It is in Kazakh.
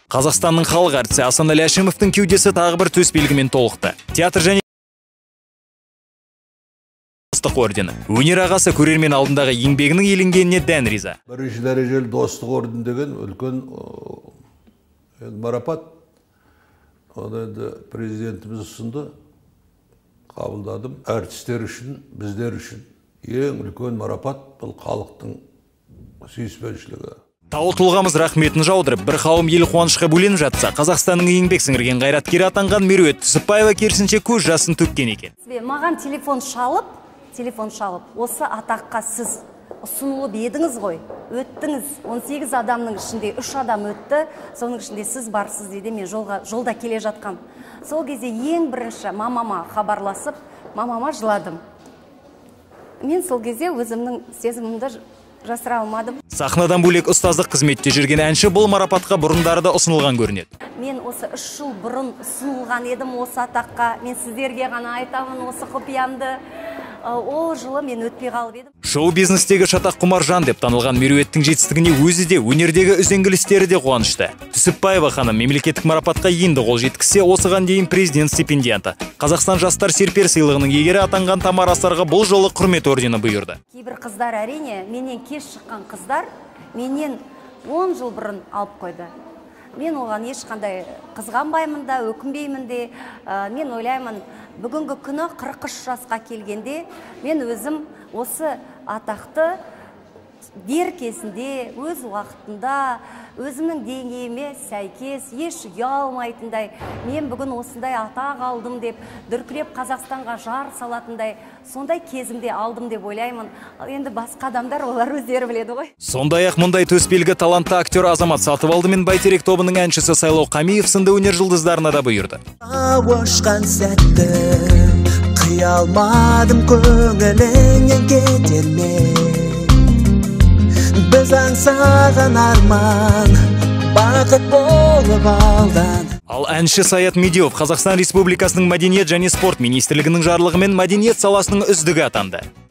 Қазақстанның халық әртісі Асанәлі Әшімовтың кеудесі тағы бір төс белгімен толықты. Театр және достық ордені. Өнер ағасы көрермен алдындағы еңбегінің еленгеніне дән риза. Бірінші дәрежелі достық орден деген үлкен марапат. Оны енді президентіміз ұсынды, қабылдадым. Әртістер үшін, біздер үшін ең үлкен марапат бұл халықтың сүйіспеншілігі. Тау тұлғамыз рахметін жаудырып, бір қауым ел қуанышқа бөленіп жатса, Қазақстанның еңбек сіңірген қайраткері атанған Меруерт Түсіпбаева керісінше көз жасын төккен екен. Маған телефон шалып, осы атаққа сіз ұсынылып едіңіз ғой, өттіңіз. 18 адамның ішінде 3 адам өтті, соның ішінде сіз барсыз дейді, мен жолда келе жатқам. Сол кезде ең бірінші мамама хабарласып, мамама жыладым. Мен сол кезде өзімнің сезімімді жасыра алмадым. Сахнадан бөлек ұстаздық қызметте жүрген әнші бұл марапатқа бұрындары да ұсынылған көрінеді. Мен осы 3 жыл бұрын ұсынылған едім осы атаққа. Мен сіздерге ғана айтамын осы құпиямды. Ол жылы мен өтпей қалып едім. Шоу-бизнестегі шатақ құмар жан деп танылған Меруерттің жетістігіне өзі де, өнердегі үзеңгілістері де қуанышты. Түсіпбаева ханым мемлекеттік марапатқа енді қол жеткізсе, осыған дейін президент стипендианты, Қазақстан жастар серпер сыйлығының иегері атанған Тамара Асарға бұл жолы құрмет ордені бұйырды. Кейбір қыздар әрине, менен кеш шыққан қыздар, менен 10 жыл бұрын алып қойды. Мен оған ешқандай қызғанбаймын да, өкінбеймін де. Мен ойлаймын, бүгінгі күні 43 жасқа келгенде, мен өзім осы атақты дер кезінде, өз уақытында, өзімнің деңгейіме сәйкес, еш ұялмайтындай, мен бүгін осындай атақ алдым деп, дүркіреп Қазақстанға жар салатындай, сондай кезімде алдым деп ойлаймын. Енді басқа адамдар олар өздері біледі ғой. Сондай-ақ мұндай төсбелгі талантты актер Азамат Сатыбалды мен Бәйтерек тобының әншісі Сайлау Қамиев сынды өнер жұлдыздарына да бұйырды. Ауышқан сәтті қия алмадым, көңіліңнен кетермен. Біз аңсаған арман бақыт болып алдан. Ал әнші Саят Медеуов Қазақстан Республикасының мәдениет және спорт министрлігінің жарлығымен мәдениет саласының үздігі атанды.